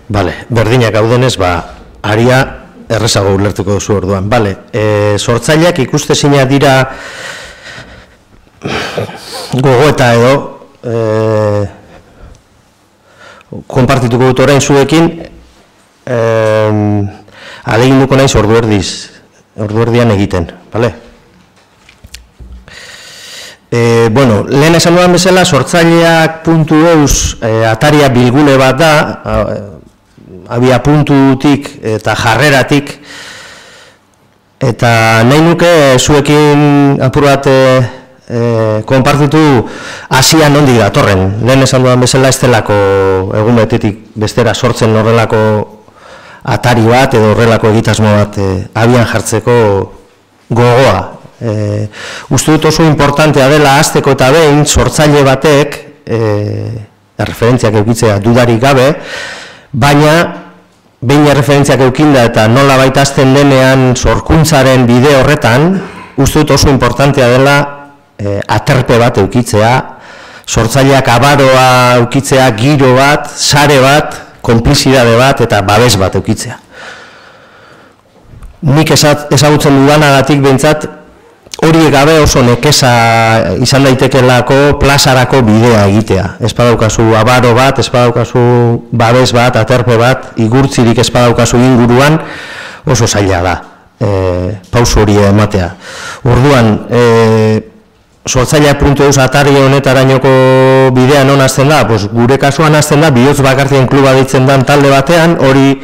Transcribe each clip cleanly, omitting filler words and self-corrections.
Bale, berdinak gaudenez, aria errezago ulertuko duzu orduan. Bale, sortzaileak ikustezina dira gogoeta edo konpartituko dut orain zuekin aleginduko naiz orduerdian egiten, bale? Bueno, lehen esan dudan bezala, sortzaileak.eus ataria bilgune bat da, abia puntutik eta jarreratik, eta nahi nuke zuekin apur bat konpartitu hasian nondik datorren. Lehen esan dudan bezala ez delako egun betetik bestera sortzen horrelako atari bat edo horrelako egitasmo bat abian jartzeko gogoa. Uste dut oso importantea dela hasteko eta behin sortzaile batek referentziak eukitzea dudarik gabe, baina behin referentziak eukinda eta nola baita hasten denean sorkuntzaren bide horretan, uste dut oso importantea dela aterpe bat eukitzea, sortzaileak abaroa eukitzea, giro bat, sare bat, konplizidade bat eta babes bat eukitzea. Nik ezagutzen dudanagatik behintzat, hori gabe oso nekeza izan daitekelako plazarako bidea egitea. Ez badaukazu abaro bat, ez badaukazu babes bat, aterpe bat, igurtzirik ez badaukazu inguruan, oso zaila da, pauso hori ematea. Orduan, sortzaileak.eus atari honetarainoko bidea non hasten da? Gure kasuan hasten da, bihotz bakartien kluba deitzen dan talde batean, hori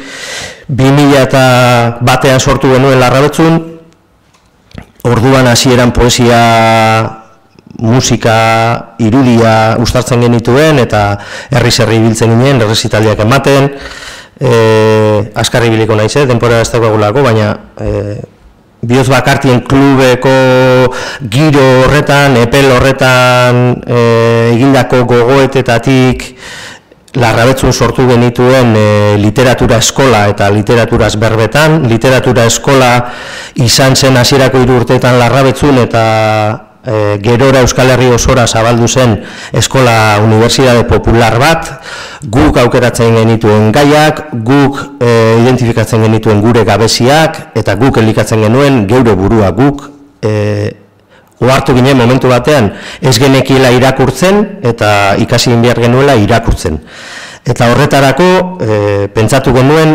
2000 batean sortu genuen Larrabetzun. Orduan hasieran poesia, musika, irudia uztartzen genituen eta herri-zerri biltzen ginen, errezitaliak ematen, askarri biliko naiz, denbora ez daukagulako, baina bihotz bakartien klubeko giro horretan, epel horretan egindako gogoetetatik Larrabetzun sortu genituen literatura eskola eta literaturaz berbetan. Literatura eskola izan zen hasierako 3 urteetan Larrabetzun eta gerora Euskal Herri osora zabaldu zen eskola unibertsitate popular bat. Guk aukeratzen genituen gaiak, guk identifikatzen genituen gure gabeziak eta guk elikatzen genuen geure burua guk ohartu ginen momentu batean ez genekiela irakurtzen eta ikasi behar genuela irakurtzen. Eta horretarako pentsatu genuen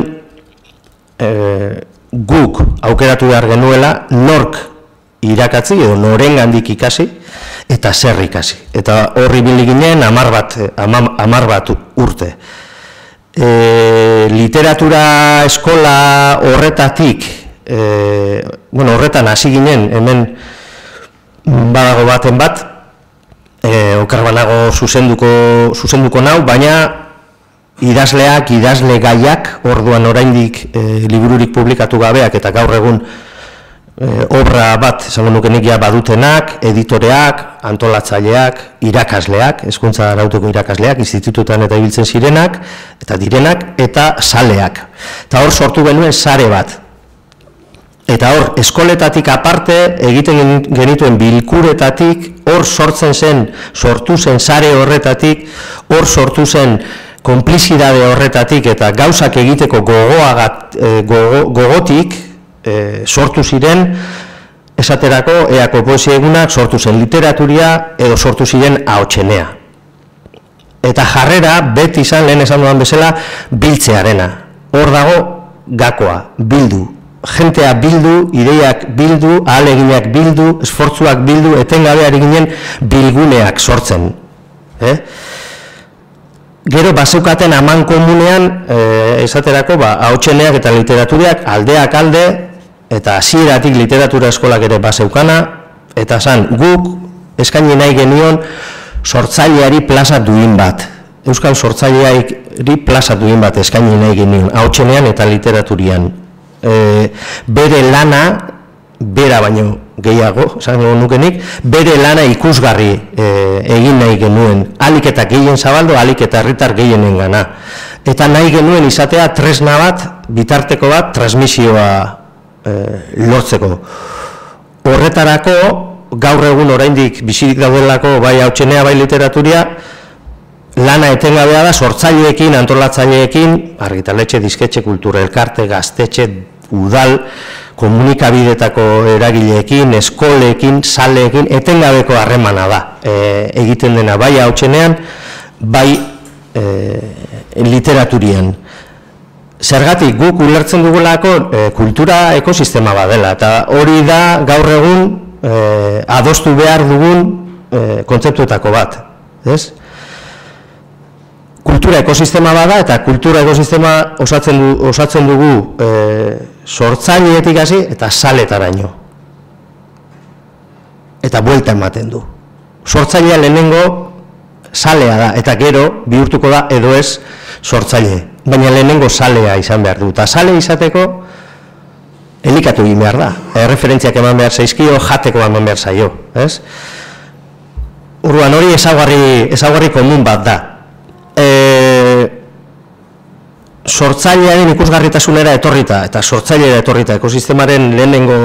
guk aukeratu behar genuela nork irakatzi edo norengandik ikasi eta zer ikasi. Eta horri ibili ginen 10 bat urte. Literatura eskola horretatik, horretan hasi ginen hemen badago baten bat, okar banago zuzenduko nau, baina idazleak, idazle gaiak, orduan oraindik libururik publikatu gabeak eta gaur egun obra bat, esango nuke nik badutenak, editoreak, antolatzaileak, irakasleak, hezkuntza arautuko irakasleak, institutuetan eta ibiltzen zirenak, eta direnak, eta saleak. Eta hor sortu genuen sare bat. Eta hor, eskoletatik aparte, egiten genituen bilkuretatik, hor sortu zen sare horretatik, hor sortu zen konplizidade horretatik eta gauzak egiteko gogotik sortu ziren, esaterako, eako poesia egunak sortu zen literaturia edo sortu ziren ahotsenea. Eta jarrera, beti izan, lehen esan dudan bezala, biltzearena. Hor dago, gakoa, bildu. Jentea bildu, ideiak bildu, ahaleginak bildu, esfortzuak bildu, etengabe ari ginen bilguneak sortzen. Gero bazeukaten aman komunean, esaterako, ahotseneak eta literaturiak aldeak alde, eta hasieratik literatura eskolak ere bazeukana, eta zan, guk eskaini nahi genion sortzaileari plaza duin bat. Euskal sortzaileari plaza duin bat eskaini nahi genion, ahotsenean eta literaturian. Bere lana, bera baino gehiago, esango nukenik, bere lana ikusgarri egin nahi genuen, alik eta gehien zabaldu, alik eta herritar gehienen gana. Eta nahi genuen izatea tresna bat, bitarteko bat, transmisioa lortzeko. Horretarako, gaur egun oraindik bizirik daudelako bai hautsenea bai literaturia, lana etengabea da sortzaileekin, antolatzaileekin, argitaletxe, disketxe, kultura elkarte, gaztetxe, udal, komunikabidetako eragileekin, eskoleekin, saleekin, etengabeko harremana da. Egiten dena bai hautsenean, bai literaturian. Zergatik guk ulertzen dugulako kultura ekosistema badela, eta hori da gaur egun adostu behar dugun kontzeptuetako bat. Kultura ekosistema bada, eta kultura ekosistema osatzen dugu sortzaileetik hasi eta saletaraino. Eta buelta ematen du. Sortzailea lehenengo salea da, eta gero bihurtuko da edo ez sortzaile. Baina lehenengo salea izan behar du. Eta sale izateko elikatu egin behar da. Referentziak eman behar zaizkio, jateko eman behar zaio. Orduan hori ezaugarri komun bat da. Sortzailearen ikusgarritasunera etorrita, eta sortzailera etorrita, ekosistemaren lehenengo,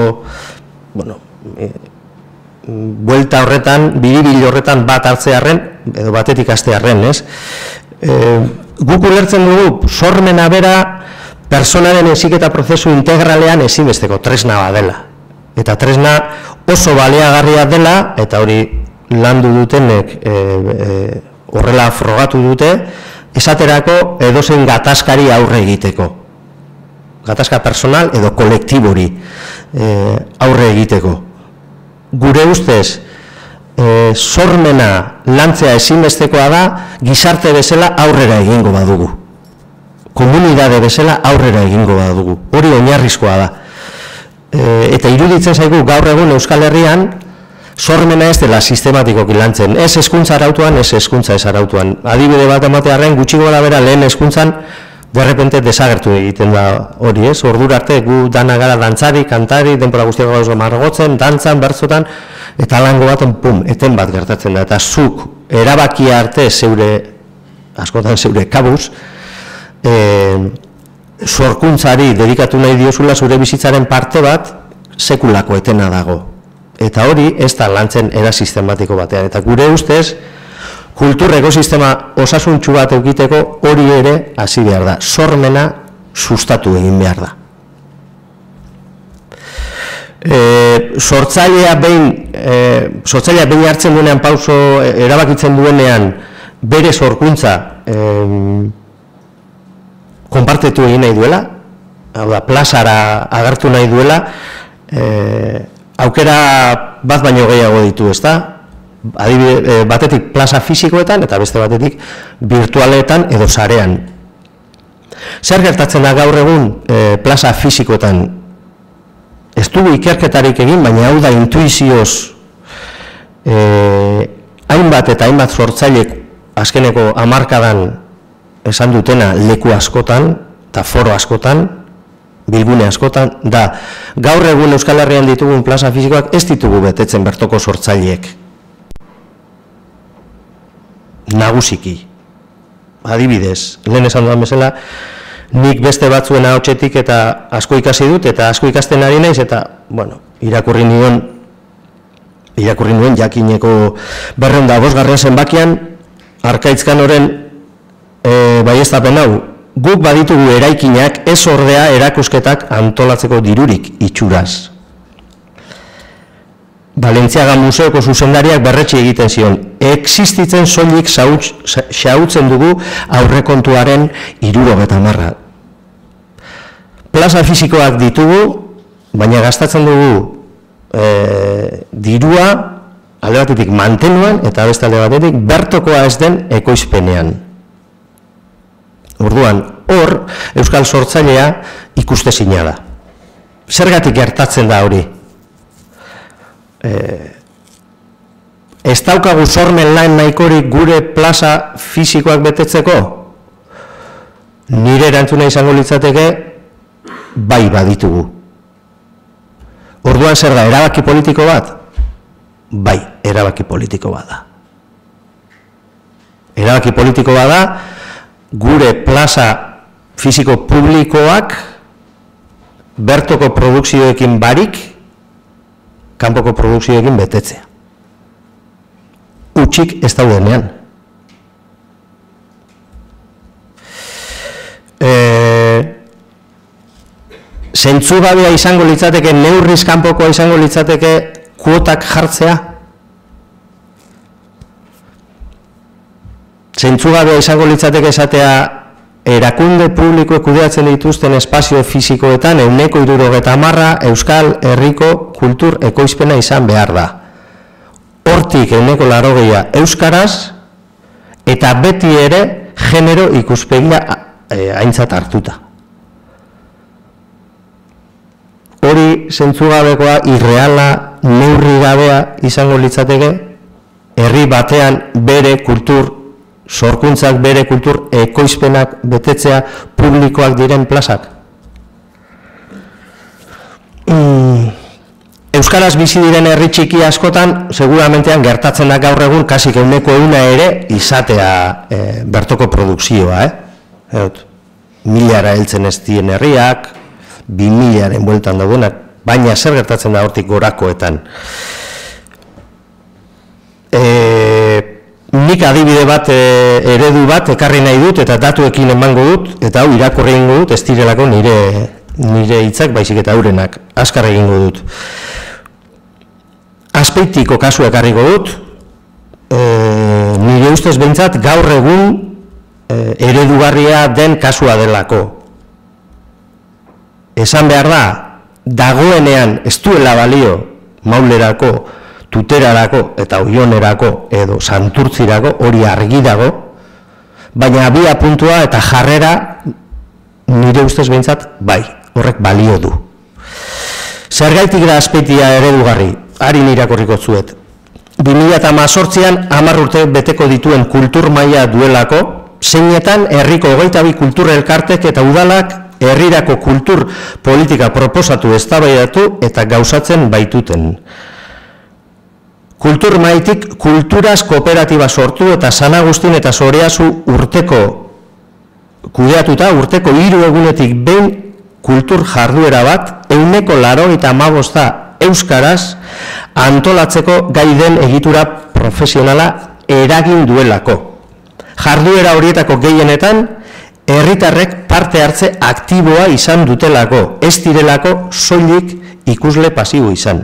buelta horretan, biribil horretan bat hartzearren, edo batetik hastearren, guk ulertzen dugu, sormena bera, personaren heziketa prozesu integralean ezinbesteko tresna badela. Eta tresna oso baliagarria dela, eta hori landu dutenek horrela frogatu dute, esaterako edozein gatazkari aurre egiteko. Gatazka personal edo kolektibori aurre egiteko. Gure ustez, sormena lantzea ezinbestekoa da, gizarte bezala aurrera egingo badugu. Komunidade bezala aurrera egingo badugu. Hori oinarrizkoa da. Eta iruditzen zaigu gaur egun Euskal Herrian, sormena ez dela sistematikoki lantzen, ez hezkuntza arautuan, ez hezkuntza ez arautuan. Adibide bat ematearren, gutxi gora bera lehen hezkuntzan, derrepente desagertu egiten da hori, ez? Ordura arte gu dana gara dantzari, kantari, denbora guztiak gauza margotzen, dantzan, bertzotan, eta lango baten, pum, eten bat gertatzen da. Eta zuk erabakia arte zeure, askotan zeure kabuz, sorkuntzari dedikatu nahi diozula zure bizitzaren parte bat, sekulako etena dago. Eta hori ez da lantzen era sistematiko batean. Eta gure ustez, kultur ekosistema osasuntsu bat eukiteko hori ere hasi behar da. Sormena sustatu egin behar da. Sortzailea behin hartzen duenean pauso erabakitzen duenean bere sorkuntza konpartitu egin nahi duela, hau da, plazara agertu nahi duela, aukera bat baino gehiago ditu, ezta? Adibide, batetik plaza fisikoetan eta beste batetik virtualetan edo sarean. Zer gertatzen da gaur egun plaza fisikoetan? Ez dugu ikerketarik egin, baina hau da intuizioz hainbat eta hainbat sortzailek azkeneko hamarkadan esan dutena leku askotan eta foro askotan, bilgune askotan, da gaur egun Euskal Herrian ditugun plaza fisikoak ez ditugu betetzen bertoko sortzaileek. Nagusiki. Adibidez, lehen esan dudan bezala, nik beste batzuen ahotsetik eta asko ikasi dut, eta asko ikasten ari naiz, eta, irakurri nuen jakineko 205. zenbakian, Arkaitzkan horren baieztapen hau, guk baditugu eraikinak ez ordea erakusketak antolatzeko dirurik itxuraz. Valentziaga Museoko zuzendariak berretsi egiten zion, existitzen soilik xahutzen dugu aurrekontuaren 70%. Plaza fisikoak ditugu, baina gastatzen dugu dirua alde batetik mantenuan eta beste alde batetik bertokoa ez den ekoizpenean. Orduan, hor, euskal sortzailea ikustezina da. Zergatik gertatzen da hori? Ez daukagu sormen lan nahikorik gure plaza fisikoak betetzeko? Nire erantzuna izango litzateke, bai baditugu. Orduan zer da, erabaki politiko bat? Bai, erabaki politiko bat da. Erabaki politiko bat da, gure plaza fisiko publikoak bertoko produkzioekin barik, kanpoko produkzioekin betetzea. Utxik ez daudenean. zentzugabea izango litzateke, neurriz kanpokoa izango litzateke kuotak jartzea? Zentzugabea izango litzateke esatea erakunde publiko kudeatzen dituzten espazio fisikoetan 70% Euskal Herriko kultur ekoizpena izan behar da. Hortik 80% euskaraz eta beti ere genero ikuspegia aintzat hartuta. Hori zentzugabekoa, irreala, neurri gabea izango litzateke, herri batean bere kultur sorkuntzak, bere kultur ekoizpenak betetzea publikoak diren plazak. Euskaraz bizi diren herri txiki askotan, seguramentean gertatzen da gaur egun, kasik 100% ere izatea bertoko produkzioa. 1000 heltzen ez dien herriak, 2000-aren bueltan daudenak, baina zer gertatzen da hortik gorakoetan. Nik adibide bat, eredu bat, ekarri nahi dut, eta datuekin emango dut, eta hau irakurri egingo dut, ez direlako nire hitzak, baizik eta eurenak, azkar egingo dut. Azpeitiko kasua ekarriko dut, nire ustez behintzat gaur egun eredugarria den kasua delako. Esan behar da, dagoenean ez duela balio Maulerako, Tuterarako eta Oionerako edo Santurtzirako, hori argi dago, baina abia puntua eta jarrera nire ustez behintzat bai, horrek balio du. Zergaitik da Azpeitia eredugarri, harin irakurriko zuet. 2018an 10 urte beteko dituen kultur maila duelako, zeinetan herriko 22 kultur elkartek eta udalak herrirako kultur politika proposatu, eztabaidatu eta gauzatzen baituten. Kultur maitik kulturaz kooperatiba sortu eta San Agustin eta Soreazu urteko kudeatuta, urteko 3 egunetik behin kultur jarduera bat 185 euskaraz antolatzeko gai den egitura profesionala eragin duelako. Jarduera horietako gehienetan herritarrek parte hartze aktiboa izan dutelako, ez direlako soilik ikusle pasibo izan.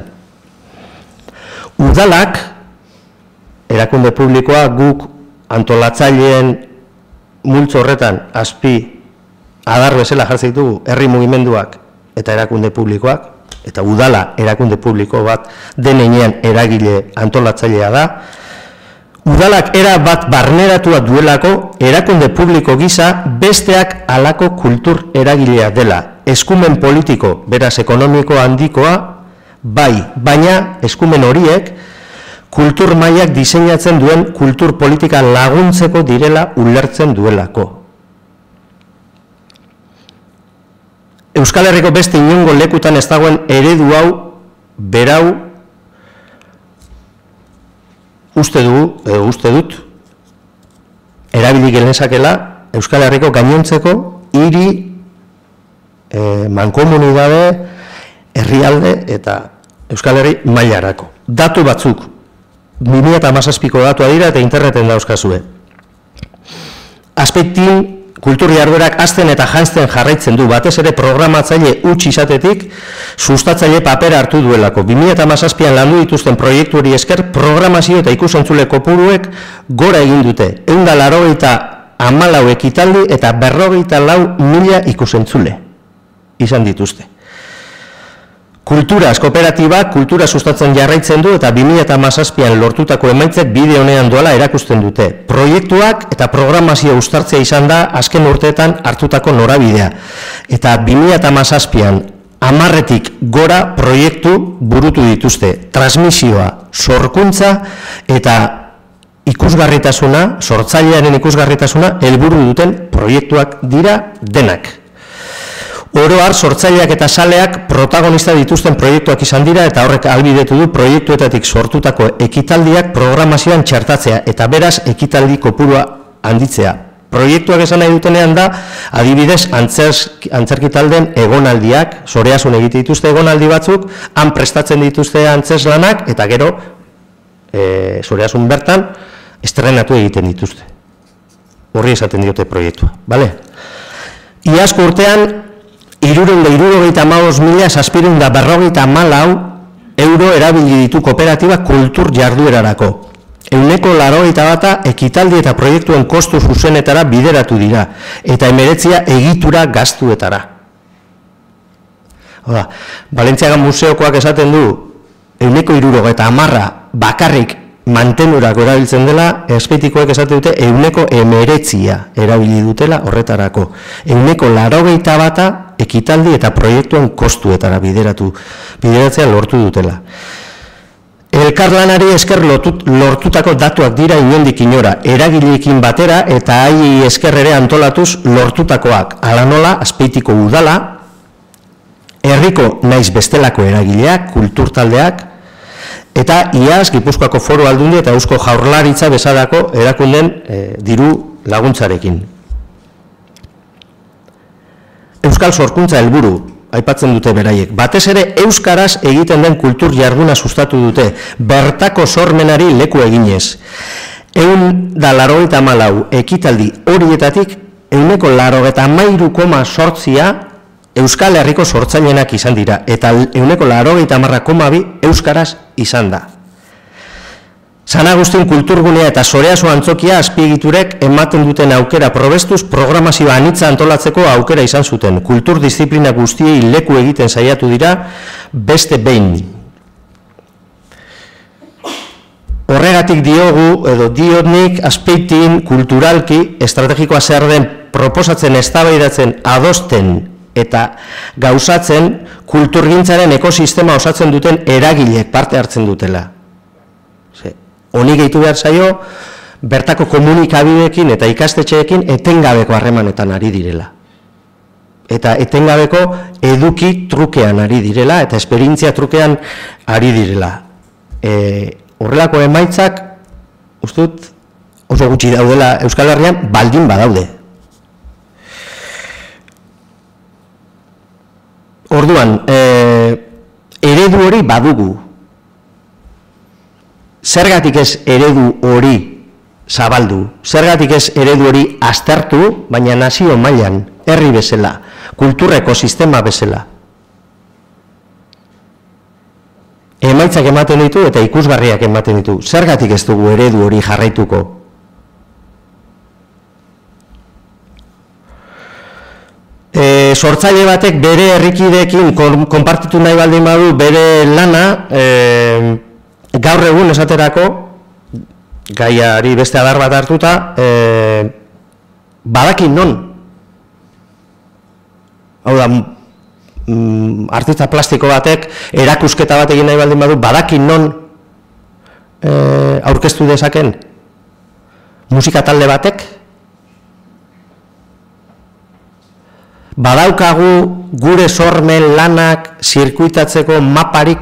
Udalak, erakunde publikoa, guk antolatzaileen multzo horretan azpi adar bezala jartzen ditugu herri mugimenduak eta erakunde publikoak, eta udala erakunde publiko bat denean eragile antolatzailea da. Udalak era bat barneratua duelako erakunde publiko gisa besteak halako kultur eragilea dela. Eskumen politiko, beraz ekonomiko handikoa, bai, baina eskumen horiek kultur mailak diseinatzen duen kultur politika laguntzeko direla ulertzen duelako. Euskal Herriko beste inongo lekutan ez dagoen eredu hau, berau, uste dut, erabili genezakela Euskal Herriko gainontzeko hiri, mankomunidade, herrialde eta Euskal Herri mailarako. Datu batzuk, 2017ko datua dira eta interneten dauzkazue. Azpeitin kultur jarduerak hazten eta janzten jarraitzen du, batez ere programatzaile huts izatetik sustatzaile papera hartu duelako. 2017an landu dituzten proiektu hori esker programazio eta ikusentzule kopuruek gora egin dute. 194 ekitaldi eta 44.000 ikusentzule izan dituzte. Kulturaz kooperatibak kultura sustatzen jarraitzen du eta 2017an lortutako emaitzek bide honean doala erakusten dute. Proiektuak eta programazio uztartzea izan da azken urteetan hartutako norabidea. Eta 2017an 10tik gora proiektu burutu dituzte. Transmisioa, sorkuntza eta ikusgarritasuna, sortzailearen ikusgarritasuna helburu duten proiektuak dira denak. Oro har, sortzaileak eta saleak protagonista dituzten proiektuak izan dira eta horrek ahalbidetu du proiektuetatik sortutako ekitaldiak programazioan txertatzea eta beraz ekitaldi kopurua handitzea. Proiektuak esan nahi dutenean da, adibidez, antzerkitaldeen egonaldiak, Soreazun egite dituzte egonaldi batzuk, han prestatzen dituzte antzeslanak eta gero Soreazun bertan estrenatu egiten dituzte. Horri esaten diote proiektua, bale? Iazko urtean, €375.754 euro erabili ditu kooperatiba kultur jarduerarako. 181 ekitaldi eta proiektuen kostu zuzenetara bideratu dira, eta 19 egitura gastuetara. Oda, Balentziaga museokoak esaten du, 170 bakarrik mantenurako erabiltzen dela, Azpeitikoek esate dute 119 erabili dutela horretarako. 181 ekitaldi eta proiektuen kostuetara bideratzea lortu dutela. Elkarlanari esker lortutako datuak dira inondik inora, eragileekin batera eta haiei esker ere antolatuz lortutakoak. Hala nola, Azpeitiko udala, herriko naiz bestelako eragileak, kulturtaldeak, eta iaz Gipuzkoako Foru Aldundia eta Eusko Jaurlaritza bezalako erakunden diru laguntzarekin. Euskal sorkuntza helburu aipatzen dute beraiek. Batez ere euskaraz egiten den kultur jarduna sustatu dute, bertako sormenari leku eginez. 184 ekitaldi horietatik 183,8 Euskal Herriko sortzailenak izan dira, eta 180,2 euskaraz izan da. San Agustin kulturgunea eta Zoreazu antzokia azpiegiturek ematen duten aukera probestuz programazioa anitza antolatzeko aukera izan zuten. Kultur disiplina guztiei leku egiten saiatu dira beste behin. Horregatik diogu, edo diotnik, Azpeitin kulturalki estrategikoa zer den proposatzen, eztabaidatzen, adosten eta gauzatzen kulturgintzaren ekosistema osatzen duten eragileek parte hartzen dutela. Honi gehitu behar zaio, bertako komunikabideekin eta ikastetxeekin etengabeko harremanetan ari direla. Eta etengabeko eduki trukean ari direla, eta esperientzia trukean ari direla. Horrelako emaitzak, uste dut, oso gutxi daudela Euskal Herrian, baldin badaude. Orduan, eredu hori badugu. Zergatik ez eredu hori zabaldu, zergatik ez eredu hori aztertu, baina nazio mailan, herri bezala, kulturreko sistema bezala. Emaitzak ematen ditu eta ikusgarriak ematen ditu. Zergatik ez dugu eredu hori jarraituko? Sortzaile batek bere herrikideekin konpartitu nahi baldin badu bere lana, gaur egun esaterako, gaiari beste adar bat hartuta, badakin non. Hau da, artista plastiko batek, erakusketa bat egin nahi baldin badu, badakin non aurkeztu dezaken. Musika talde batek. Badaukagu gure sormen lanak zirkuitatzeko maparik.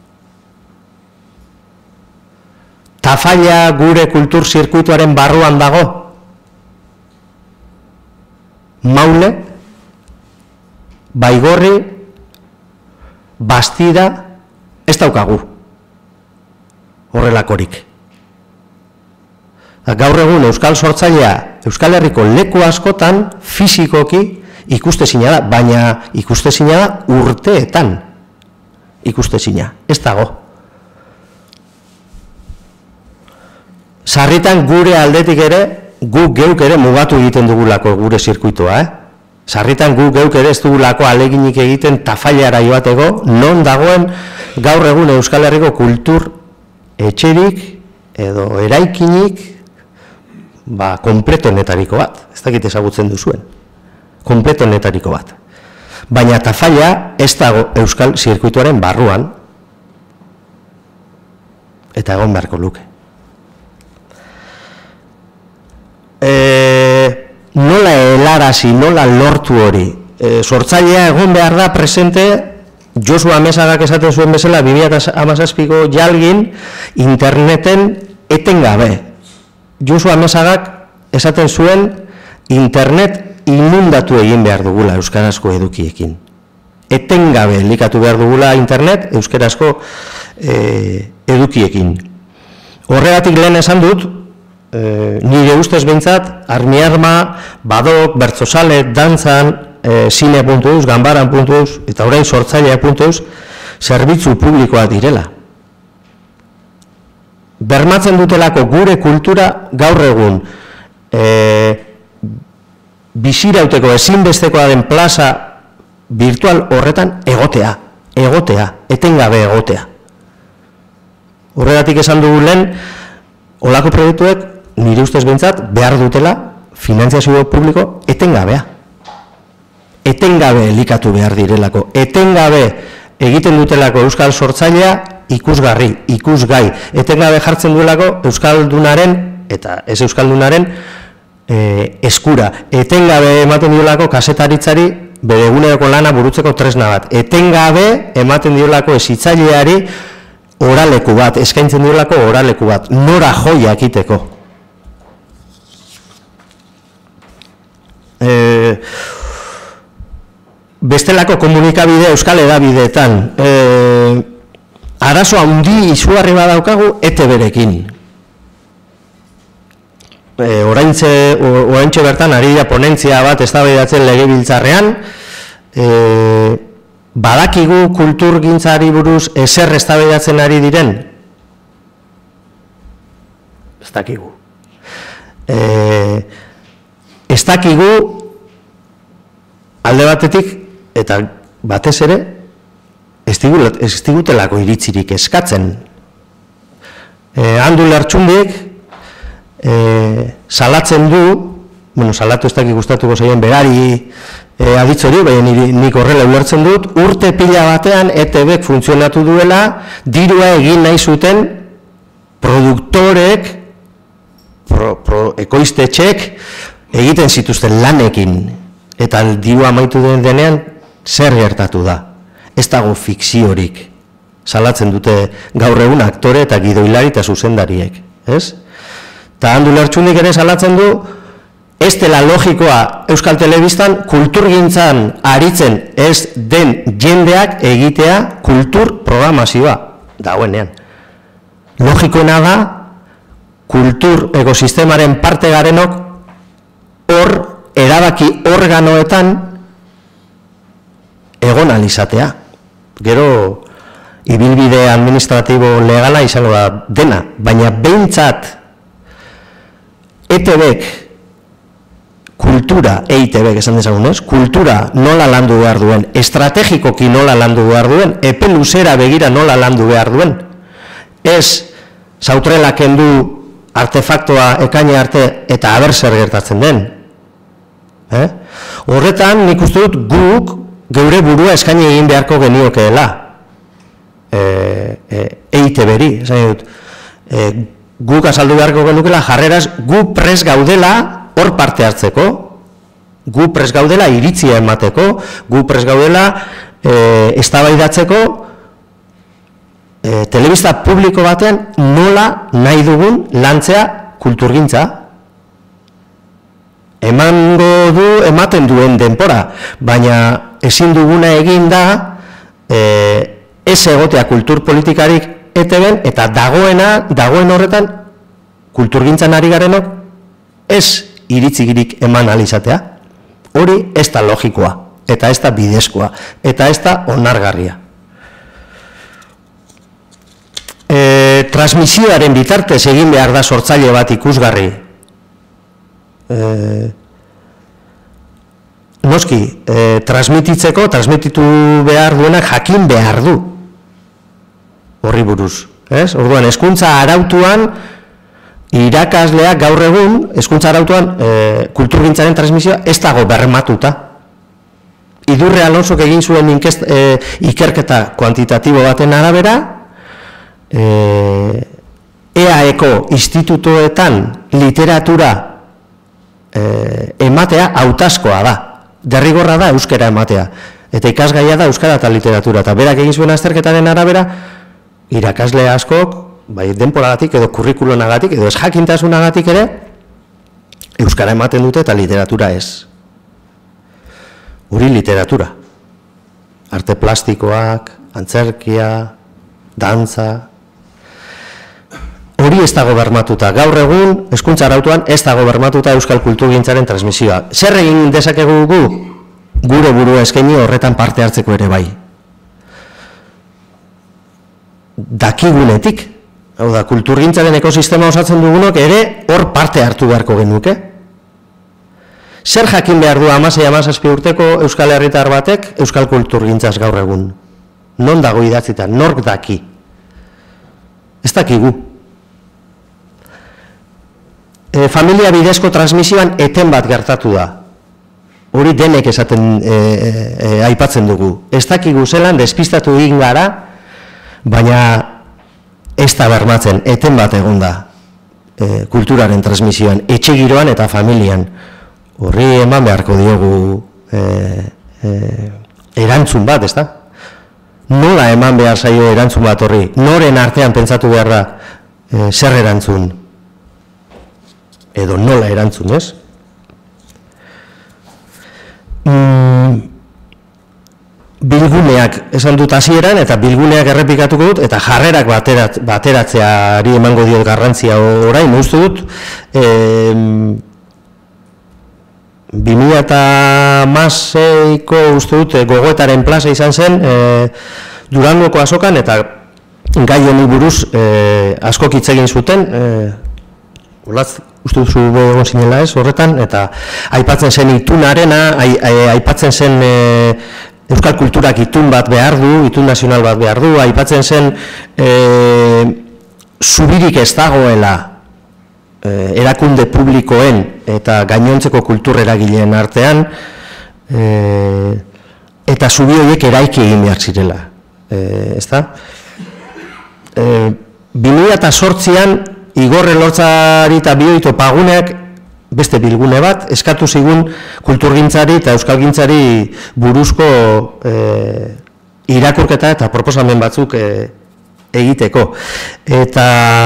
Tafalla gure kultur zirkuituaren barruan dago. Maule, Baigorri, Bastida, ez daukagu horrelakorik. Gaur egun Euskal sortzailea, Euskal Herriko leku askotan fisikoki ikustezina da, baina ikustezina da urteetan ikustezina, ez dago. Sarritan gure aldetik ere, gu geuk ere mugatu egiten dugulako gure zirkuitoa, Sarritan gu geuk ere ez dugulako aleginik egiten Tafallara joateko, non dagoen gaur egun Euskal Herriko kultur etxerik edo eraikinik kompleto netariko bat, ez dakit ezagutzen duzuen, kompleto netariko bat. Baina Tafalla ez dago Euskal zirkuituaren barruan, eta egon beharko luke. Nola helarazi, nola lortu hori. Sortzailea egon behar da presente, Josu Amesagak esaten zuen bezala, 2017ko jalgin interneten etengabe. Josu Amesagak esaten zuen internet inundatu egin behar dugula euskarazko edukiekin. Etengabe elikatu behar dugula internet euskarazko edukiekin. Horregatik lehen esan dut, nire ustez behintzat, armiarma, badok, bertzozale, dantzan, zine.eus, ganbaran.eus, eta orain sortzailea.eus, zerbitzu publikoa direla. Bermatzen dutelako gure kultura gaur egun bizirauteko ezinbestekoa den plaza virtual horretan egotea, etengabe egotea. Horregatik esan dugu lehen, olako proiektuek nire ustez behintzat behar dutela finantziazio publiko etengabea. Etengabe elikatu behar direlako, etengabe egiten dutelako euskal sortzailea ikusgarri, ikusgai, etengabe jartzen duelako euskaldunaren eta ez euskaldunaren eskura, etengabe ematen diolako kasetaritzari bere eguneroko lana burutzeko tresna bat, etengabe ematen diolako hezitzaileari oraleku bat, eskaintzen diolako oraleku bat, nora joia ekiteko. Bestelako komunikabide euskal edabideetan, arazo handi izugarri badaukagu ETB-rekin. Oraintxe bertan ari da ponentzia bat eztabaidatzen legebiltzarrean, badakigu kulturgintzari buruz ezer eztabaidatzen ari diren? Ez dakigu. Ez dakigu alde batetik, eta batez ere, ez digutelako iritzirik eskatzen. Handu Lertxundik salatzen du, salatu ez dakik gustatuko zaien berari aditzori, baina nik horrela ulertzen dut, urte pila batean ETB-ek funtzionatu duela, dirua egin nahi zuten produktorek, ekoiztetxek egiten zituzten lanekin, eta dirua amaitu denean zer gertatu da. Ez dago fikziorik salatzen dute gaur egun aktore eta gidoilari eta zuzendariek, ez? Eta Handu Lertxundik ere salatzen du, ez dela logikoa Euskal Telebistan kulturgintzan aritzen ez den jendeak egitea kultur programazioa dagoenean. Logikoena da, kultur ekosistemaren parte garenok hor erabaki organoetan egon alizatea. Gero, ibilbide administratibo legala izango da dena, baina behintzat ETB-ek kultura, EITB-ek esan dezagunez, kultura nola landu behar duen, estrategikoki nola landu behar duen, epe luzera begira nola landu behar duen. Ez, sautrela kendu artefaktoa ekaina arte eta aber zer gertatzen den. Horretan, nik uste dut guk geure burua eskaini egin beharko geniokeela. EITB-eri, esan dut, guk azaldu beharko genukela jarreraz gu pres gaudela hor parte hartzeko, gu pres gaudela iritzia emateko, gu pres gaudela eztabaidatzeko telebista publiko batean nola nahi dugun lantzea kulturgintza. Ematen duen denpora, baina ezin duguna egin da ez egotea kulturpolitikarik ETB-en eta dagoen horretan kulturgintzan ari garenok ez iritzigirik eman alizatea. Hori ez da logikoa, eta ez da bidezkoa, eta ez da onargarria. Transmisioaren bitartez egin behar da sortzaile bat ikusgarri. Noski, transmititu behar duenak jakin behar du. Horri buruz. Orduan, hezkuntza arautuan, irakasleak gaur egun, hezkuntza arautuan, kulturgintzaren transmisioa ez dago bermatuta. Idurre Alonsok egin zuen ikerketa kuantitatibo baten arabera, EAeko institutoetan literatura ematea hautazkoa da. Derrigorra da euskara ematea. Eta ikasgaia da euskara eta literatura. Eta berak egin zuen azterketaren arabera, irakasle askok, bai denporagatik edo kurrikulonagatik edo ez jakintasunagatik ere, euskara ematen dute eta literatura ez. Hori literatura. Arte plastikoak, antzerkia, dantza. Hori ez dago bermatuta. Gaur egun, hezkuntza arautuan ez dago bermatuta euskal kulturgintzaren transmisioa. Zer egin dezakegu gu? gure burua eskaini horretan parte hartzeko ere bai. Dakigunetik, hau da, kulturgintzaren ekosistema osatzen dugunok ere hor parte hartu beharko genuke. Zer jakin behar du 16-17 urteko Euskal Herritar batek Euskal Kulturgintzaz gaur egun? Non dago idatzita, nork daki? Ez dakigu. Familia bidezko transmisioan eten bat gertatu da. Hori denek esaten aipatzen dugu. Ez dakigu zelan, despistatu egin gara, baina ez da bermatzen, eten bat egon da kulturaren transmisioan, etxe giroan eta familian. Horri eman beharko diogu erantzun bat, ez da? Nola eman behar zaio erantzun bat horri? Noren artean pentsatu behar da zer erantzun? Edo nola erantzun, ez? Bilguneak esan dut hasieran eta bilguneak errepikatuko dut eta jarrerak bateratzeari emango diot garrantzia orain uste dut 2006ko uste dut gogoetaren plaza izan zen Durangoko azokan eta gai honi buruz askok hitz egin zuten uste dut zu egon zinela ez horretan eta aipatzen zen itunarena aipatzen zen Euskal kulturak itun bat behar du, itun nazional bat behar du, aipatzen zen zubirik ez dagoela erakunde publikoen eta gainontzeko kultur eragileen artean eta zubi horiek eraiki egin behar zirela. Ezta? 2008an Igor Elortzari eta Bioito Paguneak beste bilgune bat, eskatu zigun kulturgintzari eta euskalgintzari buruzko irakurketa eta proposamen batzuk egiteko. Eta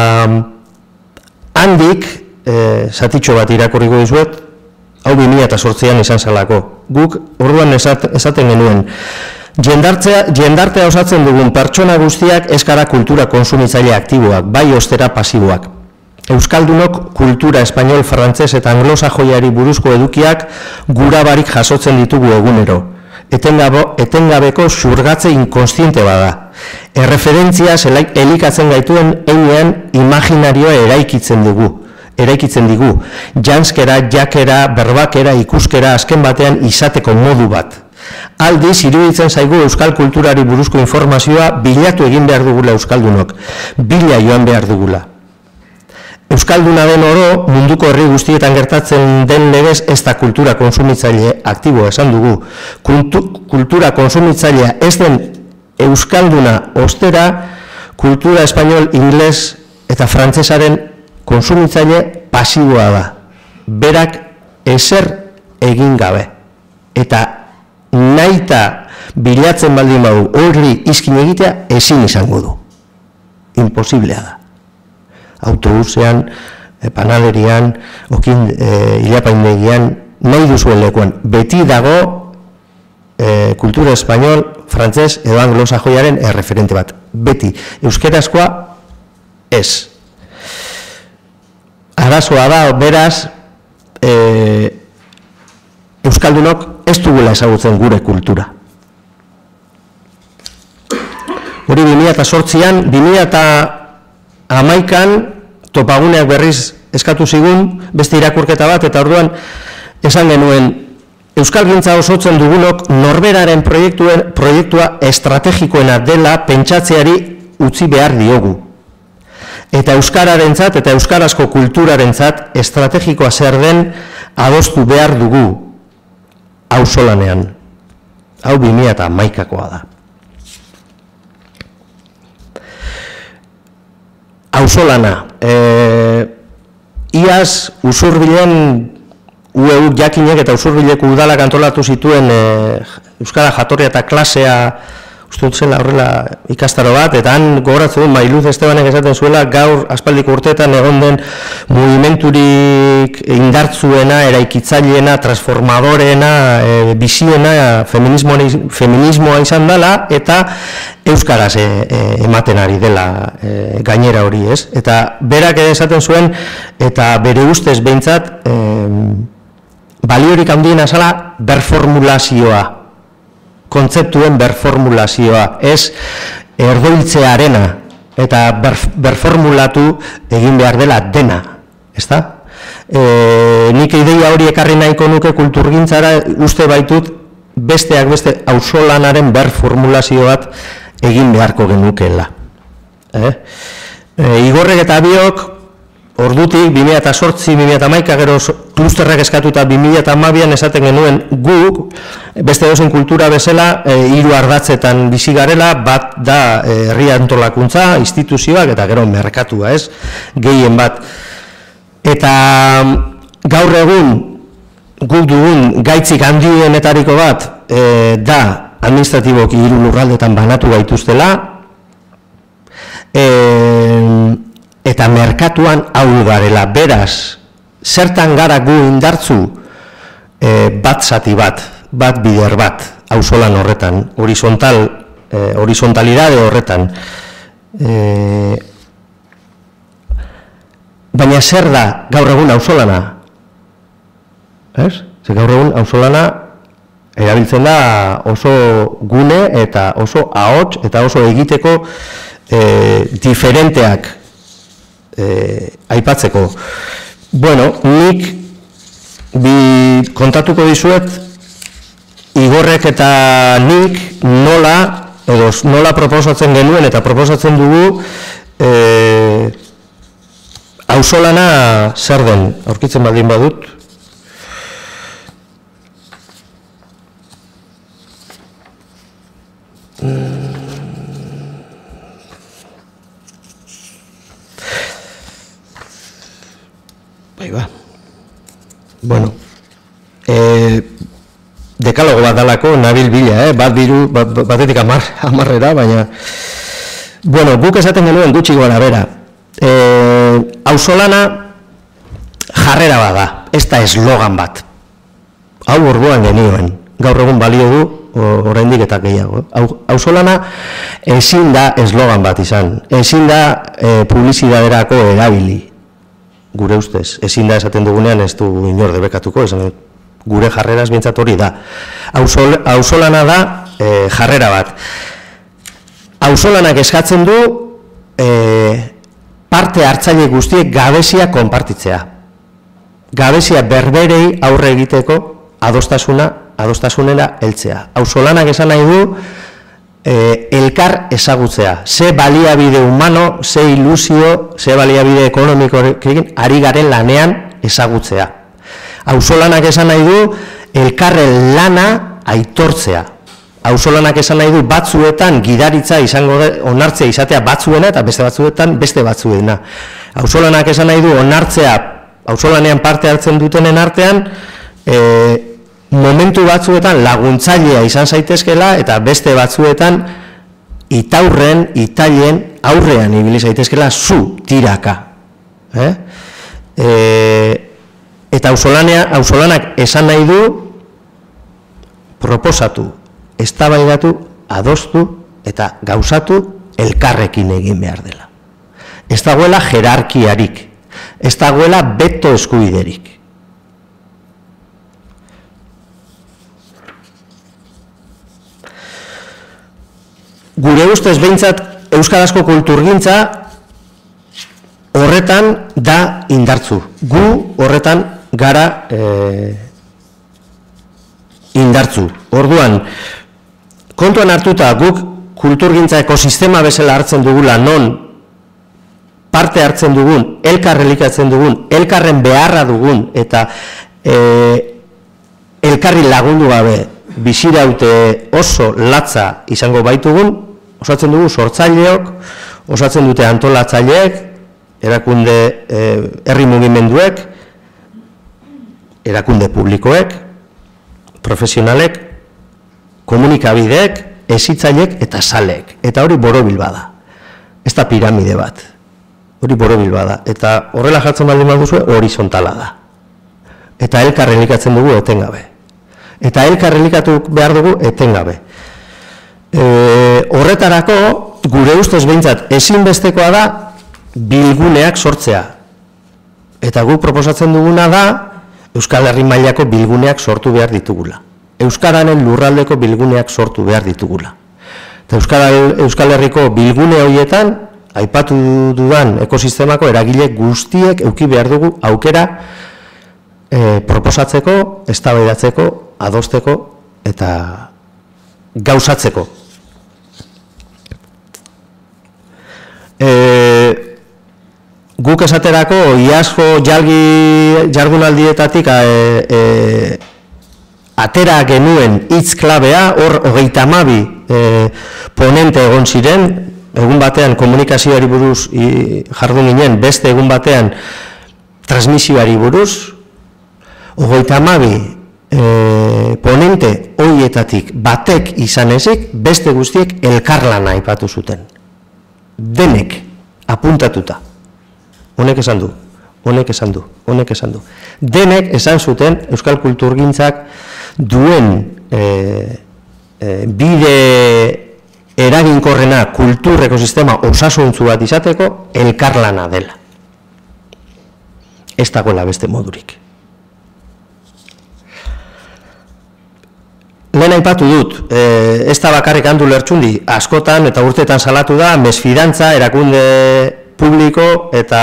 handik, zatitxo bat irakurriko dizuet, hau 2008an izan zelako. Guk orduan esaten genuen, jendartea osatzen dugun pertsona guztiak ez gara kultura konsumitzaile aktiboak, bai ostera pasiboak. Euskaldunok kultura espainol, frantzes eta anglosajoiari buruzko edukiak gura barik jasotzen ditugu egunero. Etengabeko xurgatze inkonstiente bada. Erreferentziaz elikatzen gaituen einean imaginarioa eraikitzen digu. Janskera, jakera, berbakera, ikuskera azken batean izateko modu bat. Aldiz, iruditzen zaigu euskal kulturari buruzko informazioa bilatu egin behar dugula euskaldunok. Bila joan behar dugula. Euskalduna den oro, munduko herri guztietan gertatzen den legez ez da kultura konsumitzaile aktiboa esan dugu. Kultura konsumitzailea ez den euskalduna ostera, kultura espainol, ingles eta frantsesaren konsumitzaile pasiboa da. Berak ezer egin gabe. Eta nahita bilatzen baldin badu horri izkin egitea ezin izango du. Imposiblea da. Autobusean, panaderian, ilapaindegian, nahi duzuen lekuan. Beti dago kultura espainol, frantzes edo anglosajoiaren erreferente bat. Beti. Euskerazkoa ez. Arazoa da, beraz, euskaldunok ez dugula ezagutzen gure kultura. Hori 2008an, 2011an, Topaguneak berriz eskatu zigun, beste irakurketa bat, eta orduan esan genuen, euskalgintza osotzen dugunok norberaren proiektua estrategikoena dela pentsatzeari utzi behar diogu. Eta euskararentzat eta euskarazko kulturarentzat estrategikoa zer den adostu behar dugu auzolanean. Hau 2011koa da. Auzolana, iaz Usurbilen UEU jakinek eta Usurbileko udalak antolatu zituen euskara jatorria eta klasea uste dut zela horrela ikastaro bat, eta han gogoratzen dut Mailuz Estebanek esaten zuela gaur aspaldiko urteetan egon den mugimenturik indartzuena, eraikitzaileena, transformadoreena, biziena, feminismoa izan dela, eta euskaraz ematen ari dela gainera hori, ez? Eta berak esaten zuen, eta bere ustez behintzat, baliorik handiena zala berformulazioa, kontzeptuen berformulazioa, ez erdoiltzearena, eta berformulatu egin behar dela dena, ezta? Nik ideia hori ekarri nahiko nuke kulturgintzara, uste baitut besteak beste auzolanaren berformulazio bat egin beharko genukeela. Igorrek eta biok ordutik 2008-2011 gero klusterrak eskatuta 2012an esaten genuen guk beste dozen kultura bezala 3 ardatzetan bizi garela, bat da herri antolakuntza, instituzioak eta gero merkatua, ez? Gehien bat. Eta gaur egun guk dugun gaitzik handienetariko bat da administratiboki 3 lurraldetan banatu gaituztela, eta merkatuan hau garela. Beraz, zertan gara gu indartzu bat zati bat bider bat, auzolan horretan, horizontalidade horretan. Baina zer da gaur egun auzolana? Zer gaur egun auzolana erabiltzen da oso gune eta oso ahots eta oso egiteko diferenteak aipatzeko. Bueno, nik kontatuko dizuet Igorrek eta nik nola proposatzen genuen eta proposatzen dugu auzolana zer den, aurkitzen baldin badut. Bueno, dekalogo bat dalako, nabil bila, batetik amarrera, baina... Bueno, guk esaten genuen gutxi gora bera. Auzolana jarrera bat da, ez da eslogan bat. Hau orduan genioen, gaur egun balio du, oraindik eta gehiago. Auzolana ezin da eslogan bat izan, ezin da publizidaderako erabili. Gure ustez, ezin da esaten dugunean ez du inor debekatuko, gure jarreraz bintzat hori da. Auzolana da jarrera bat. Auzolanak eskatzen du parte hartzaile guztiek gabezia konpartitzea. Gabezia berberei aurre egiteko adostasunera heltzea. Auzolanak esan nahi du elkar ezagutzea. Ze baliabide humano, ze ilusio, ze baliabide ekonomikoekin ari garen lanean ezagutzea. Auzolanak esan nahi du elkarren lana aitortzea. Auzolanak esan nahi du batzuetan gidaritza izango onartzea izatea batzuena eta beste batzuetan beste batzuena. Auzolanak esan nahi du onartzea auzolanean parte hartzen dutenen artean momentu batzuetan laguntzailea izan zaitezkela eta beste batzuetan itailen aurrean ibili zaitezkela zu tiraka. Eta auzolanak esan nahi du proposatu, eztabaidatu, adostu eta gauzatu elkarrekin egin behar dela. Ez dagoela jerarkiarik, ez dagoela beto eskubiderik. Gure ustez behintzat euskarazko kulturgintza horretan da indartzu. Gu horretan gara indartzu. Orduan, kontuan hartuta guk kulturgintza ekosistema bezala hartzen dugula non parte hartzen dugun, elkar elikatzen dugun, elkarren beharra dugun eta elkarri lagundu gabe biziraute oso latza izango baitugun, osatzen dugu sortzaileok, osatzen dute antolatzaileek, erakunde herri mugimenduek, erakunde publikoek, profesionalek, komunikabideek, hezitzailek eta zaleek. Eta hori borobil bada. Ez da piramide bat. Hori borobil bada. Eta horrela jartzen baldin baduzue, horizontala da. Eta elkar elikatzen dugu etengabe. Eta elkar elikatu behar dugu etengabe. Horretarako, gure ustez behintzat, ezinbestekoa da bilguneak sortzea. Eta guk proposatzen duguna da, Euskal Herri mailako bilguneak sortu behar ditugula. Euskararen lurraldeko bilguneak sortu behar ditugula. Eta Euskal Herriko bilgune horietan, aipatu dudan ekosistemako eragile guztiek eduki behar dugu aukera proposatzeko, eztabaidatzeko, adosteko eta gauzatzeko. Guk esaterako iazko jardunaldietatik atera genuen hitz klabea, hor 32 ponente egon ziren, egun batean komunikazioari buruz jardun ginen, beste egun batean transmisioari buruz, 32 ponente horietatik batek izan ezik, beste guztiek elkarlana aipatu zuten. Denek apuntatuta. Honek esan du, honek esan du, honek esan du. Denek esan zuten Euskal Kulturgintzak duen bide eraginkorrena kultur ekosistema osasuntzu bat izateko elkarlana dela. Ez dagoela beste modurik. Lehen aipatu dut, ez da bakarrik Andu Lertxundi, askotan eta urteetan salatu da, mesfidantza, erakunde publiko eta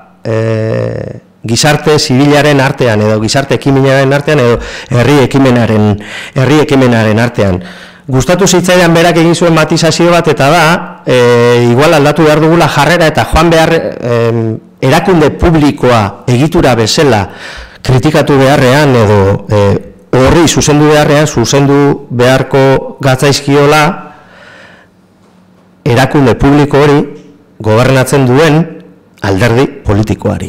gizarte zibilaren artean edo gizarte ekimenaren artean edo herri ekimenaren artean. Gustatu zitzaidan berak egin zuen matizazio bat eta da, igual aldatu behar dugula jarrera eta joan behar erakunde publikoa egitura bezala kritikatu beharrean edo horri zuzendu beharrean, zuzendu beharko gatzaizkiola erakunde publiko hori gobernatzen duen alderdi politikoari.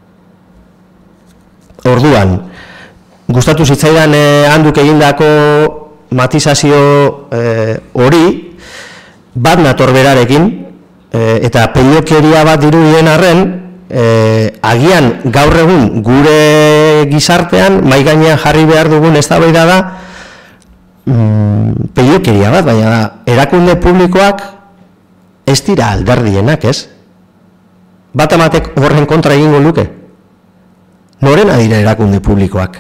Orduan, gustatu zitzaidan Handuk egindako matizazio hori bat nator berarekin eta pelokeria bat dirudien arren agian gaur egun gure gizartean mahai gainean jarri behar dugun eztabaida da pelokeria bat, baina da erakunde publikoak ez dira alderdienak, ez? Bat ematek horren kontra egingo luke? Norena dira erakunde publikoak?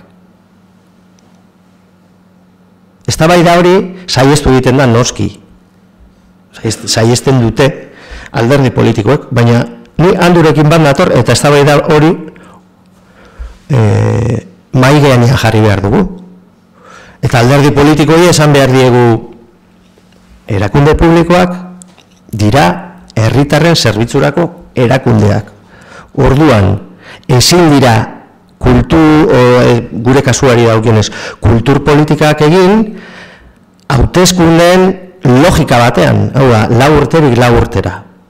Eztabaida hori saihestu egiten da noski. Saihesten dute alderdi politikoek, baina ni Handurekin bat nator eta eztabaida hori mahai gainean jarri behar dugu. Eta alderdi politikoi esan behar diegu erakunde publikoak dira herritarren zerbitzurako erakundeak. Orduan, ezin dira gure kasuari daukionez, kultur politikak egin, hauteskundeen logika batean, hau da, 4 urterik 4 urtera.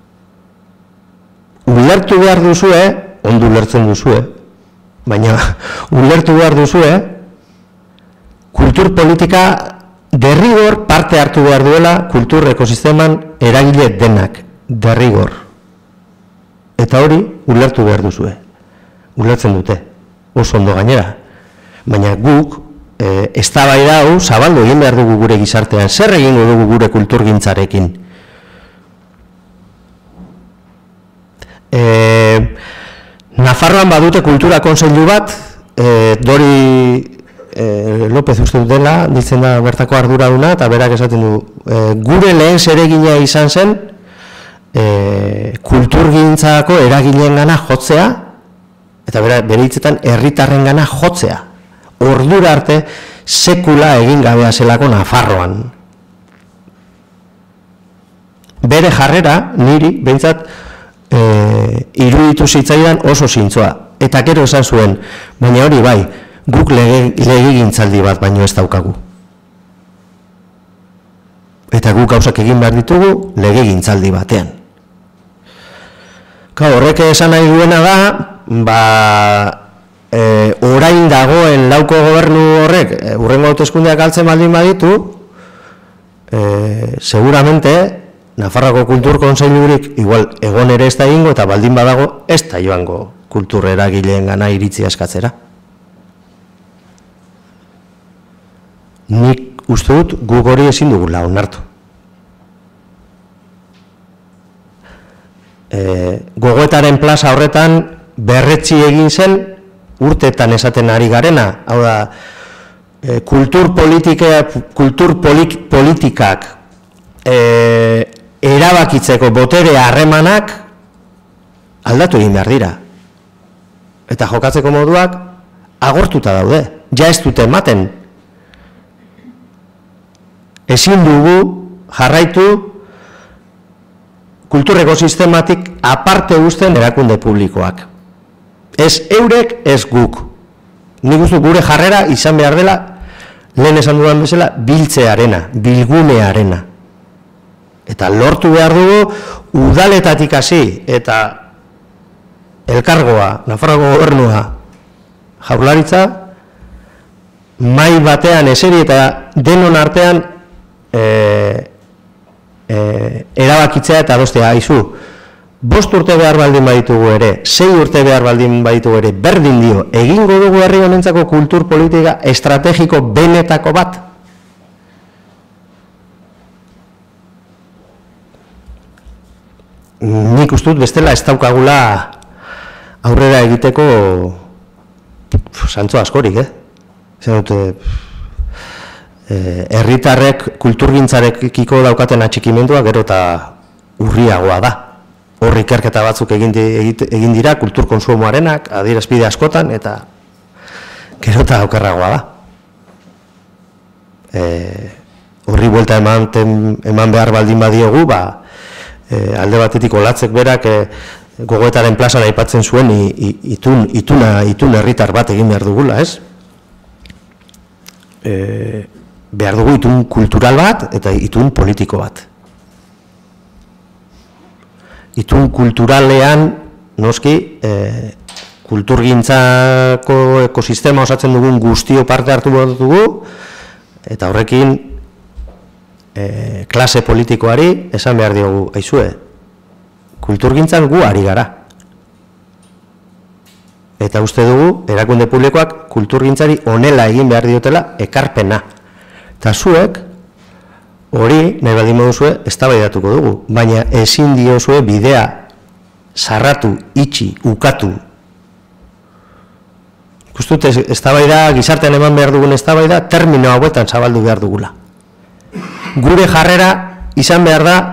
Ulertu behar duzue, ondo ulertzen duzue, baina ulertu behar duzue, kultur politika derrigor parte hartu behar duela kultur ekosisteman eragile denak, derrigor. Eta hori ulertu behar duzue, ulertzen dute, oso ondo gainera. Baina guk, eztabaida hau zabaldu egin behar dugu gure gizartean, zer egingo dugu gure kulturgintzarekin. Nafarroan badute kultura kontseilu bat, Dori López uste dut dela, ditzen da bertako arduraduna, eta berak esaten du, gure lehen zeregina izan zen, kulturgintzako eragileen gana jotzea, eta bere hitzetan herritarren gana jotzea. Ordura arte sekula egin gabea zelako Nafarroan. Bere jarrera, niri, behintzat, iruditu zitzaidan oso zintzoa. Eta gero esan zuen, baina hori bai, guk legegintzaldi bat baino ez daukagu. Eta guk gauzak egin behar ditugu legegintzaldi batean. Horrek esan nahi duena da, orain dagoen lauko gobernu horrek hurrengo hauteskundeak galtzen baldin baditu, seguramente Nafarroako Kultur Kontseilurik igual egon ere ez da egingo eta baldin badago ez da joango kultur eragileen gana iritzia eskatzera. Nik uste dut guk hori ezin dugula onartu. Gogoetaren plaza horretan berretsi egin zen urteetan esaten ari garena, hau da, kultur politikak erabakitzeko botere harremanak aldatu egin behar dira. Eta jokatzeko moduak agortuta daude, ja ez dute ematen. Ezin dugu jarraitu kultur ekosistematik aparte uzten erakunde publikoak. Ez eurek, ez guk. Nik uste gure jarrera izan behar dela, lehen esan dudan bezala, biltzearena, bilgunearena. Eta lortu behar dugu, udaletatik hasi eta elkargoa, Nafarroako gobernua, Jaurlaritza, mahai batean eseri eta denon artean erabakitzea eta adostea haizu. 5 urte behar baldin baditugu ere, 6 urte behar baldin baditugu ere, berdin dio, egingo dugu herri honentzako kultur politika estrategiko benetako bat. Nik ustut bestela ez daukagula aurrera egiteko zantzo askorik, Zer dute, herritarrek kulturgintzarekiko daukaten atxikimendua gero eta urriagoa da. Hor ikerketa batzuk egin dira kultur konsumoarenak, adierazpide askotan, eta gero eta okerragoa da. Horri buelta eman behar baldin badiogu, alde batetik Olatzek berak gogoetaren plazan aipatzen zuen itun herritar bat egin behar dugula, ez? Behar dugu itun kultural bat eta itun politiko bat. Itun kulturalean, noski, kulturgintzako ekosistema osatzen dugun guztio parte hartu dugu, eta horrekin klase politikoari esan behar diogu, aizue, kulturgintzan gu ari gara. Eta uste dugu, erakunde publikoak kulturgintzari honela egin behar diotela ekarpena. Eta zuek, hori, nahi baldin moduzue, eztabaidatuko dugu, baina ezin diozue bidea sarratu, itxi, ukatu. Ikustut, eztabaida, gizartean eman behar dugun eztabaida, termino hauetan zabaldu behar dugula. Gure jarrera izan behar da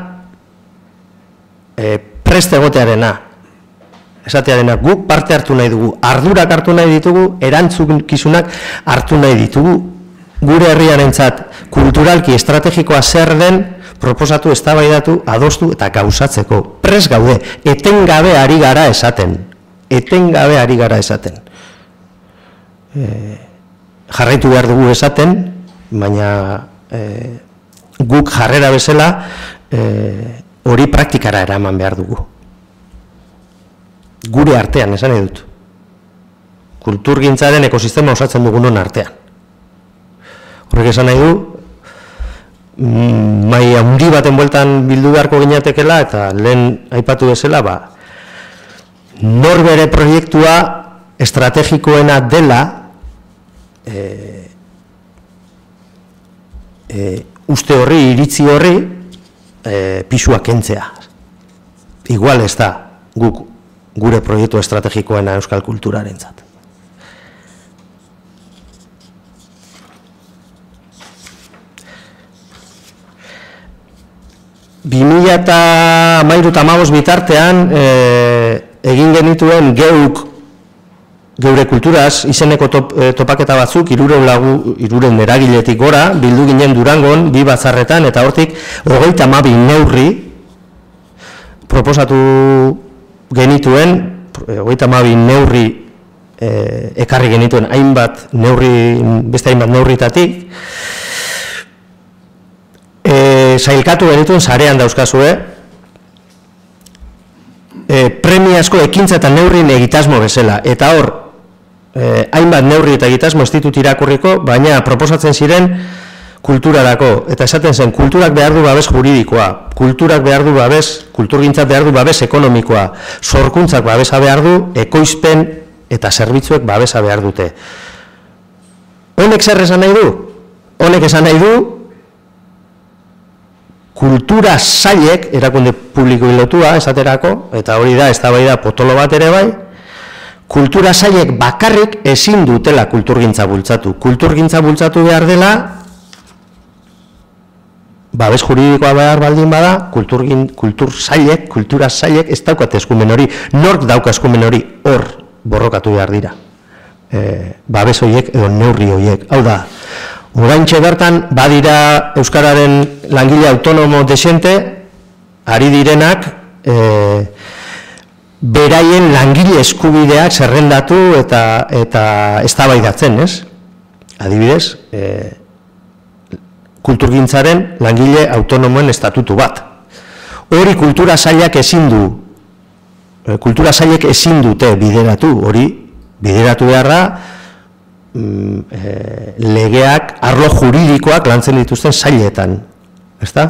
preste egotearena. Esatearena, guk parte hartu nahi dugu, ardurak hartu nahi ditugu, erantzukizunak hartu nahi ditugu, gure herriarentzat kulturalki estrategikoa zer den proposatu, eztabaidatu, adostu eta gauzatzeko. Prest gaude, etengabe ari gara esaten. Etengabe ari gara esaten. Jarraitu behar dugu esaten, baina guk jarrera bezala hori praktikara eraman behar dugu. Gure artean, esan edut. Kulturgintzaren ekosistema osatzen dugunon artean. Horrek esan nahi du, mai handi baten bueltan bildu beharko ginatekela, eta lehen aipatu bezala, norbere proiektua estrategikoena dela, uste horri, iritzi horri, pisua kentzea. Igual ez da, gure proiektu estrategikoena euskal kulturarentzat. 2013-2015 bitartean egin genituen geure kulturaz izeneko topaketa batzuk 300 eragiletik gora bildu ginen Durangon 2 batzarretan eta hortik 32 neurri proposatu genituen 32 neurri ekarri genituen beste hainbat neurritatik sailkatu genituen sarean dauzkazue premiazko ekintza eta neurrien egitasmo bezala eta hor hainbat neurri eta egitasmo ez ditut irakurriko baina proposatzen ziren kulturarako eta esaten zen kulturak behar du babes juridikoa kulturak behar du babes kulturgintzak behar du babes ekonomikoa sorkuntzak babesa behar du ekoizpen eta zerbitzuek babesa behar dute honek zer esan nahi du? Honek esan nahi du kultura sailek, erakunde publiko lotua esaterako, eta hori da, eztabaida potolo bat ere bai, kultura sailek bakarrik ezin dutela kulturgintza bultzatu. Kulturgintza bultzatu behar dela, babes juridikoa behar baldin bada, kultura sailek ez daukat eskumen hori, nork dauka eskumen hori, hor borrokatu behar dira. Babes horiek edo neurri horiek. Hau da, oraintxe bertan badira Euskararen langile autonomo desente, ari direnak, beraien langile eskubideak zerrendatu eta eztabaidatzen, ez? Adibidez, kulturgintzaren langile autonomoen estatutu bat. Hori kultura sailak ezin dute bideratu, hori bideratu behar da, legeak, arlo juridikoak lantzen dituzten sailetan, ezta?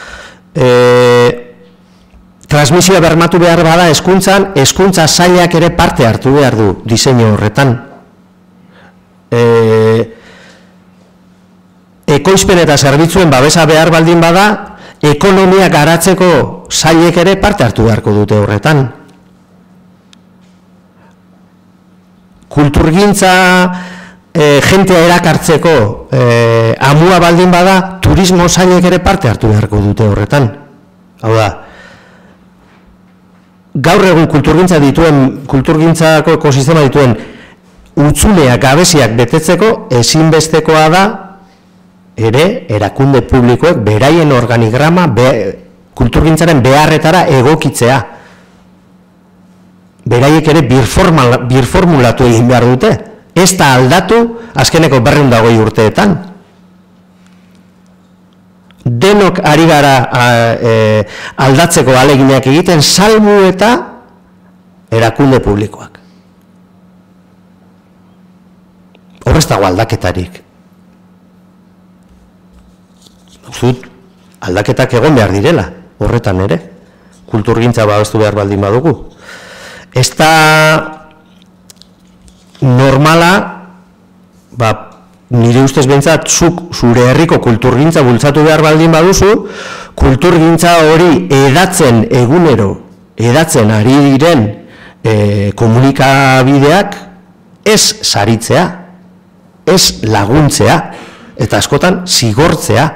Transmisioa bermatu behar bada hezkuntzan, hezkuntza sailak ere parte hartu behar du diseinu horretan. Ekoizpen eta zerbitzuen babesa behar baldin bada, ekonomia garatzeko sailek ere parte hartu beharko dute horretan. Kulturgintza jentea erakartzeko amua baldin bada, turismo sailek ere parte hartu beharko dute horretan. Hau da, gaur egun kulturgintzako ekosistema dituen utzuneak, gabeziak betetzeko ezinbestekoa da ere erakunde publikoek beraien organigrama kulturgintzaren beharretara egokitzea. Beraiek ere birformulatu egin behar dute. Ez da aldatu azkeneko 220 urteetan. Denok ari gara aldatzeko ahaleginak egiten, salbu eta erakunde publikoak. Hor ez dago aldaketarik. Aldaketak egon behar direla, horretan ere. Kulturgintza babestu behar baldin badugu. Ez da normala, nire ustez behintzat, zure herriko kulturgintza bultzatu behar baldin baduzu, kulturgintza hori edatzen egunero, edatzen ari diren komunikabideak ez saritzea, ez laguntzea, eta askotan zigortzea.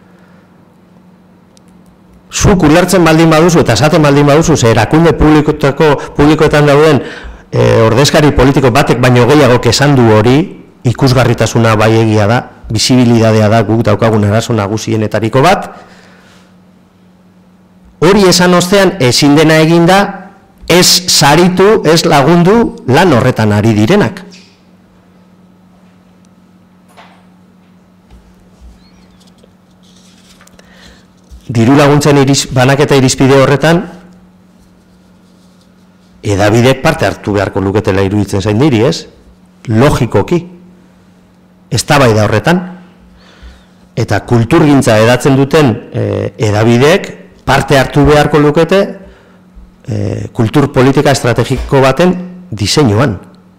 Zuk ulertzen baldin baduzu eta esaten baldin baduzu, ze erakunde publikoetan dauden ordezkari politiko batek baino gehiago esan du hori, ikusgarritasuna bai egia da, bizibilidadea da guk daukagun arazo nagusienetariko bat, hori esan ostean ezin dena egin da, ez saritu, ez lagundu lan horretan ari direnak. Diru laguntzen banaketa irizpide horretan, hedabidek parte hartu beharko luketela iruditzen zain diri, ez? Logikoki. Eztabaida horretan. Eta kulturgintza edatzen duten hedabidek parte hartu beharko lukete kultur politika estrategiko baten diseinuan.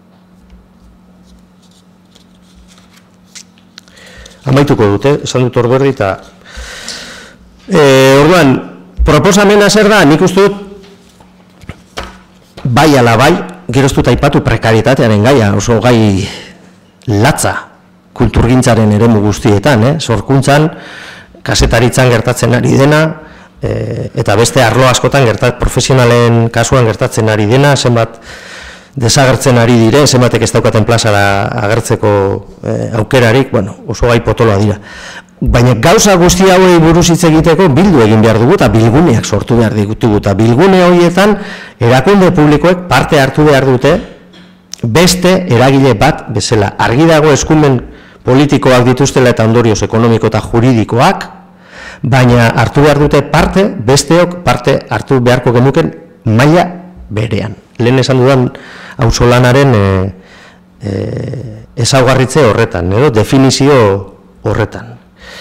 Amaituko dute, esan dut orduerdi eta orduan, proposamena zer da, nik uste dut bai ala bai, gero ez dut aipatu prekaritatearen gaia, oso gai latza kulturgintzaren eremu guztietan, sorkuntzan, kazetaritzan gertatzen ari dena, eta beste arlo askotan profesionalen kasuan gertatzen ari dena, zenbat desagertzen ari dire, zenbatek ez daukaten plazara agertzeko aukerarik, bueno, oso gai potoloa dira. Baina gauza guzti hauei buruz hitz egiteko bildu egin behar dugu eta bilguneak sortu behar ditugu eta bilgune horietan erakunde publikoek parte hartu behar dute beste eragile bat bezala. Argi dago eskumen politikoak dituztela eta ondorioz ekonomiko eta juridikoak, baina hartu behar dute parte, besteok parte hartu beharko genuken maila berean. Lehen esan dudan auzolanaren ezaugarritze horretan, edo definizio horretan.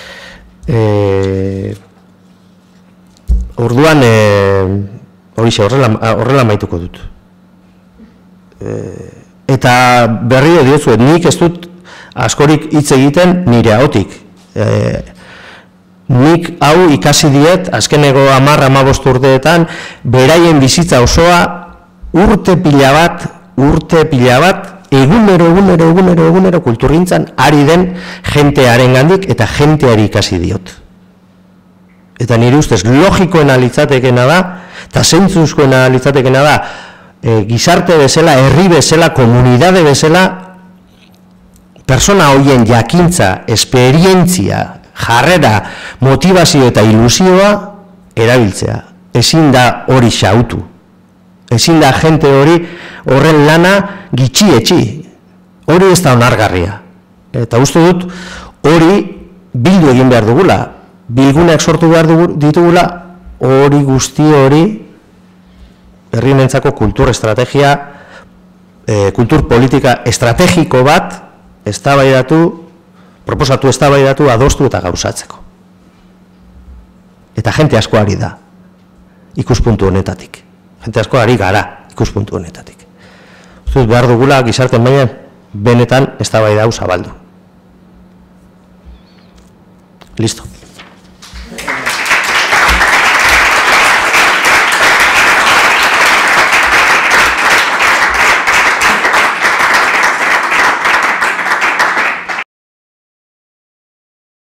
Orduan, horrela maituko dut. Eta berriro diozuet, nik ez dut askorik hitz egiten nire ahotik. Nik hau ikasi diet, azkeneko 10-15 urteetan, beraien bizitza osoa urte pila bat urte pila bat, egunero kulturgintzan ari den jentearen gandik eta jenteari ikasi diot. Eta nire ustez logikoena litzatekena da, eta zentzuzkoena litzatekena da, gizarte bezala, herri bezala, komunidade bezala, persona horien jakintza, esperientzia, jarrera, motivazio eta ilusioa erabiltzea. Ezin da hori xautu. Ezin da jente hori horren lana gitxi-etxi. Hori ez da onargarria. Eta uste dut hori bildu egin behar dugula. Bilguneak sortu behar ditugula, hori guzti hori herrienentzako kultur estrategia, kultur politika estrategiko bat proposatu eztabaidatu, adostu eta gauzatzeko. Eta jente asko ari da ikuspuntu honetatik. Jente asko ari gara ikuspuntu honetatik. Uste behar dugula gizarten mailan benetan eztabaida hau zabaldu. Listo.